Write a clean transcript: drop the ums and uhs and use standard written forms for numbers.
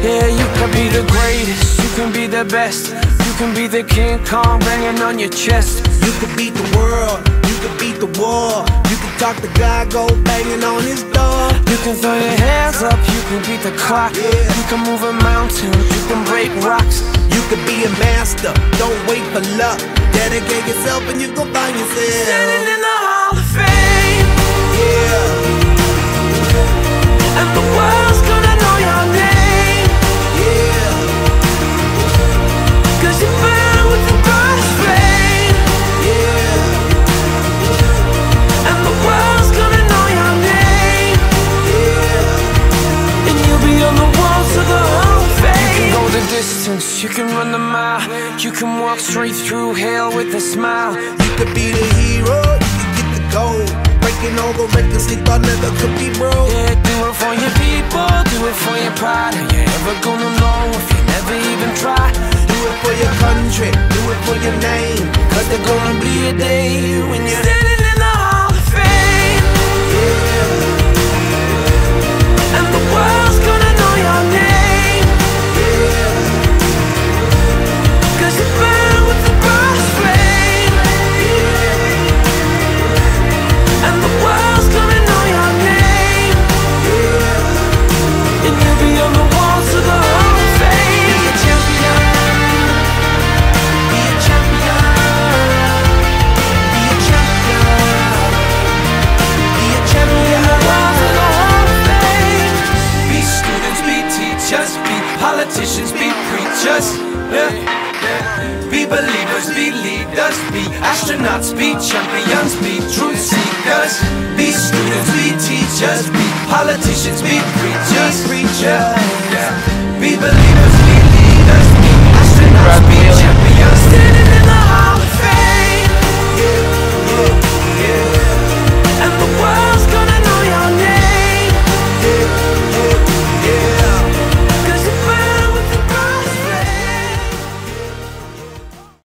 Yeah, you can be the greatest, you can be the best, you can be the King Kong banging on your chest. You can beat the world, you can beat the war. You can talk to God, go banging on his door. You can throw your hands up, you can beat the clock. You can move a mountain, you can break rocks. You can be a master, don't wait for luck. Dedicate yourself and you gon' find yourself standing in the Hall of Fame. Yeah. And the world's gonna know your name. Yeah. 'Cause you burn with the brightest flame. Yeah. And the world's gonna know your name. Yeah. And you'll be on the walls of the Hall of Fame. You can go the distance, you can run the mile, you can walk straight through hell with a smile. You could be the hero, you can get the gold. Breaking all the records they thought never could be broke. Yeah, do it for your people, do it for your pride. Are you ever gonna know if you never even try? Do it for your country, do it for your name. 'Cause there's gonna be a day when you're standing in the Hall of Fame. Yeah. And the world's gonna know your name. Yeah. 'Cause you burn with the brightest flame. Yeah. And the world's gonna know your name. Yeah. And you'll be on the walls of the Hall of Fame. Be a champion. Be a champion. Be a champion. Be a champion. The walls of the Hall of Fame. Be students, be teachers, be politicians, be preachers. Yeah. Be believers, be leaders, be astronauts, be champions, be truth seekers. Be students, be teachers, be politicians, be preachers. Yeah. Be believers,